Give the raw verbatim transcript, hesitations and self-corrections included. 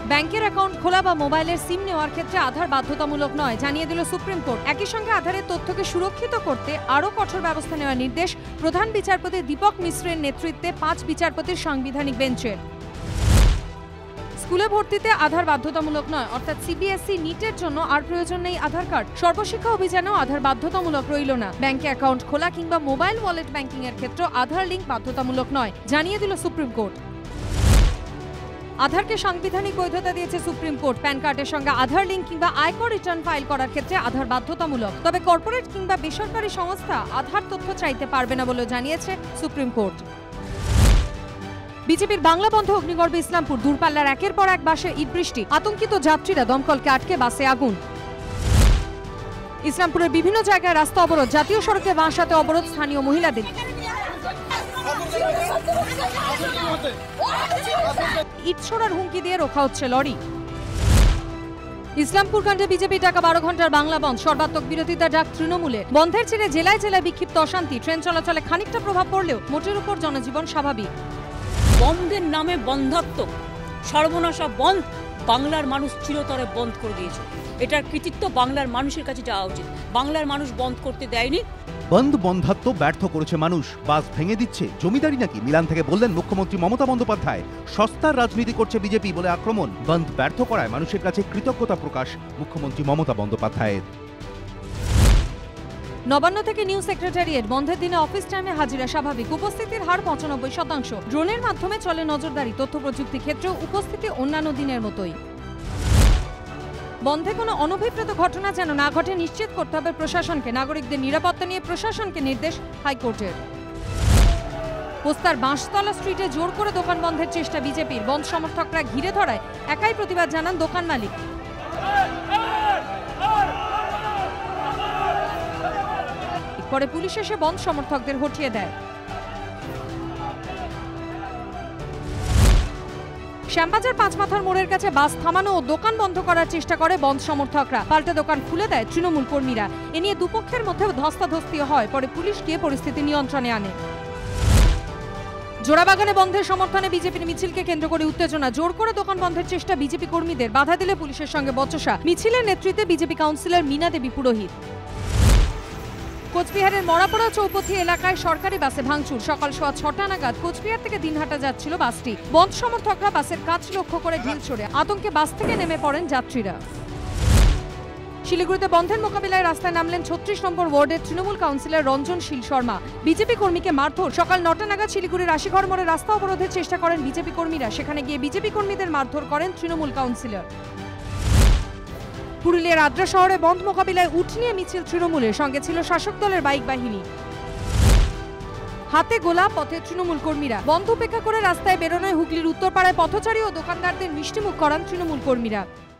ব্যাংকের অ্যাকাউন্ট খোলা বা মোবাইলের সিম নেওয়ার ক্ষেত্রে আধার বাধ্যতামূলক নয়, জানিয়ে দিল সুপ্রিম কোর্ট। একই সঙ্গে আধারের তথ্যকে সুরক্ষিত করতে আরও কঠোর ব্যবস্থা নেওয়ার নির্দেশ প্রধান বিচারপতি দীপক মিশ্রের নেতৃত্বে পাঁচ বিচারপতির সাংবিধানিক বেঞ্চের। স্কুলে ভর্তিতে আধার বাধ্যতামূলক নয়, অর্থাৎ সিবিএসই নিটের জন্য আর প্রয়োজন নেই আধার কার্ড। সর্বশিক্ষা অভিযানেও আধার বাধ্যতামূলক রইল না। ব্যাংকে অ্যাকাউন্ট খোলা কিংবা মোবাইল ওয়ালেট ব্যাংকিং এর ক্ষেত্রে আধার লিঙ্ক বাধ্যতামূলক নয়, জানিয়ে দিল সুপ্রিম কোর্ট। আধারকে সাংবিধানিক বৈধতা দিয়েছে সুপ্রিম কোর্ট। প্যান কার্ডের সঙ্গে আধার লিঙ্ক কিংবা আয়কর রিটার্ন ফাইল করার ক্ষেত্রে আধার বাধ্যতামূলক, তবে কর্পোরেট কিংবা বেসরকারি সংস্থা আধার তথ্য চাইতে পারবে না বলে জানিয়েছে সুপ্রিম কোর্ট। বিজেপির বাংলা বন্ধ অগ্নিগর্ভে ইসলামপুর। দূরপাল্লার একের পর এক বাসে ইট বৃষ্টি, আতঙ্কিত যাত্রীরা, দমকলকে আটকে বাসে আগুন। ইসলামপুরের বিভিন্ন জায়গায় রাস্তা অবরোধ, জাতীয় সড়কে বাঁশাতে অবরোধ স্থানীয় মহিলাদের। ইট ছোড়ার হুমকি দিয়ে রোখা হচ্ছে লরি। ইসলামপুর কাণ্ডে বিজেপি ডাকা বারো ঘন্টার বাংলা বন্ধ, সর্বাত্মক বিরোধিতা ডাক তৃণমূলের। বন্ধের ছেড়ে জেলায় জেলায় বিক্ষিপ্ত অশান্তি, ট্রেন চলাচলে খানিকটা প্রভাব পড়লেও মোটের উপর জনজীবন স্বাভাবিক। বন্ধের নামে বন্ধাত্মক সর্বনাশা বন্ধ বাংলার মানুষ চিরতরে বন্ধ করে দিয়েছে। এটার কৃতিত্ব বাংলার মানুষের কাছে যাওয়া উচিত। বাংলার মানুষ বন্ধ করতে দেয়নি। বন্ধ বন্ধাত্ম ব্যর্থ করেছে মানুষ, বাস ভেঙে দিচ্ছে, জমিদারি নাকি মিলান থেকে বললেন মুখ্যমন্ত্রী মমতা বন্দ্যোপাধ্যায়। সস্তার রাজনীতি করছে বিজেপি বলে আক্রমণ। বন্ধ ব্যর্থ করায় মানুষের কাছে কৃতজ্ঞতা প্রকাশ মুখ্যমন্ত্রী মমতা বন্দ্যোপাধ্যায়ের। নবান্ন থেকে নিউ সেক্রেটারিয়েট। বন্ধের দিনে অফিস টাইমে হাজিরা স্বাভাবিক, উপস্থিতির হার পঁচানব্বই শতাংশ। ড্রোনের মাধ্যমে চলে নজরদারি, তথ্য প্রযুক্তি ক্ষেত্রেও উপস্থিতি অন্যান্য দিনের মতোই। বন্ধে কোনো অনভিপ্রেত ঘটনা যেন না ঘটে নিশ্চিত করতে হবে প্রশাসনকে। নাগরিকদের নিরাপত্তা নিয়ে প্রশাসনকে নির্দেশ হাইকোর্টের। পোস্তার বাঁশতলা স্ট্রিটে জোর করে দোকান বন্ধের চেষ্টা বিজেপির। বন্ধ সমর্থকরা ঘিরে ধরায় একাই প্রতিবাদ জানান দোকান মালিক। পরে পুলিশ এসে বন্ধ সমর্থকদের হটিয়ে দেয়। শ্যামবাজার পাঁচমাথার মোড়ের কাছে বাস থামানো ও দোকান বন্ধ করার চেষ্টা করে বন্ধ সমর্থকরা। পাল্টা দোকান খুলে দেয় তৃণমূল কর্মীরা। এ নিয়ে দুপক্ষের মধ্যে ধস্তাধস্তি হয়, পরে পুলিশ গিয়ে পরিস্থিতি নিয়ন্ত্রণে আনে। জোড়াবাগানে বন্ধের সমর্থনে বিজেপির মিছিলকে কেন্দ্র করে উত্তেজনা, জোর করে দোকান বন্ধের চেষ্টা বিজেপি কর্মীদের, বাধা দিলে পুলিশের সঙ্গে বচসা। মিছিলের নেতৃত্বে বিজেপি কাউন্সিলর মীনা দেবী পুরোহিত। কোচবিহারের মরাপাড়া চৌপথি এলাকায় সরকারি বাসে ভাঙচুর। সকাল সোয়া ছটা নাগাদ কোচবিহার থেকে দিনহাটা যাচ্ছিল বাসটি। বন্ধ সমর্থকরা বাসের কাঁচ লক্ষ্য করে ঢিল ছোড়ে, আতঙ্কে বাস থেকে নেমে পড়েন যাত্রীরা। শিলিগুড়িতে বন্ধের মোকাবিলায় রাস্তায় নামলেন ছত্রিশ নম্বর ওয়ার্ডের তৃণমূল কাউন্সিলর রঞ্জনশীল শর্মা। বিজেপি কর্মীকে মারধর। সকাল নটা নাগাদ শিলিগুড়ির আশিঘর মোড়ে রাস্তা অবরোধের চেষ্টা করেন বিজেপি কর্মীরা। সেখানে গিয়ে বিজেপি কর্মীদের মারধর করেন তৃণমূল কাউন্সিলর। পুরুলিয়ার আদ্রা শহরে বন্ধ মোকাবিলায় উঠ নিয়ে মিছিল তৃণমূলের, সঙ্গে ছিল শাসক দলের বাইক বাহিনী। হাতে গোলা, পথে তৃণমূল কর্মীরা। বন্ধ উপেক্ষা করে রাস্তায় বেরোনোয় হুগলির উত্তরপাড়ায় পথচারী ও দোকানদারদের মিষ্টিমুখ করান তৃণমূল কর্মীরা।